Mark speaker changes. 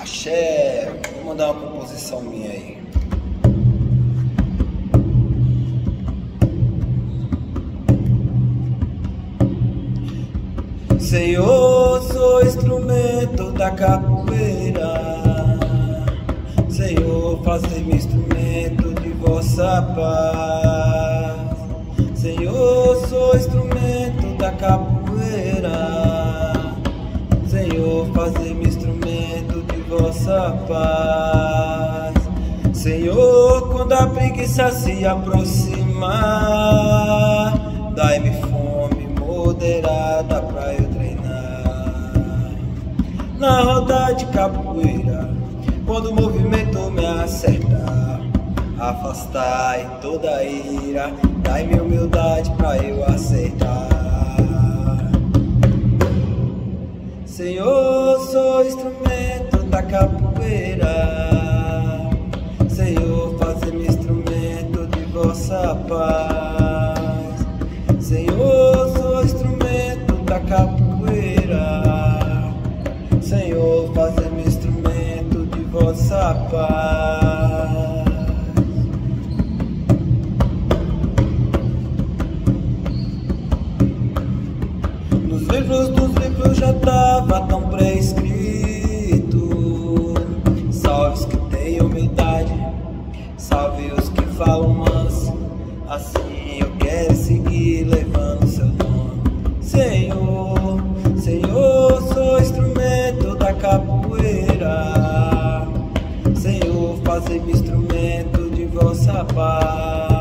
Speaker 1: Axé, vou mandar uma composição minha aí. Senhor, sou instrumento da capoeira. Senhor, faze-me instrumento de vossa paz. Senhor, sou instrumento da capoeira. Senhor, faze-me instrumento de vossa paz. Senhor, quando a preguiça se aproximar, dai-me fome moderada pra eu treinar na roda de capoeira. Quando o movimento me acertar, afastai toda a ira, dai-me humildade pra eu acertar. Senhor, sou instrumento da capoeira. Senhor, faze-me instrumento de vossa paz. Senhor, sou instrumento da capoeira. Senhor, faze-me instrumento de vossa paz. Nos livros dos livros já estava tão prescrito: salve os que têm humildade, salve os que falam manso. Assim eu quero seguir levando seu nome. Senhor, Senhor, sou instrumento da capoeira. Senhor, faze-me instrumento de vossa paz.